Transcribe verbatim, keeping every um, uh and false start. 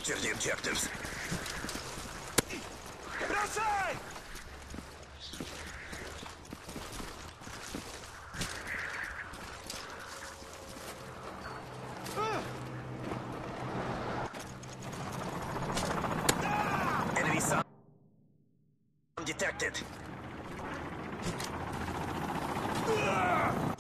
Capture the objectives. Бросай! Enemy sound detected. Ah!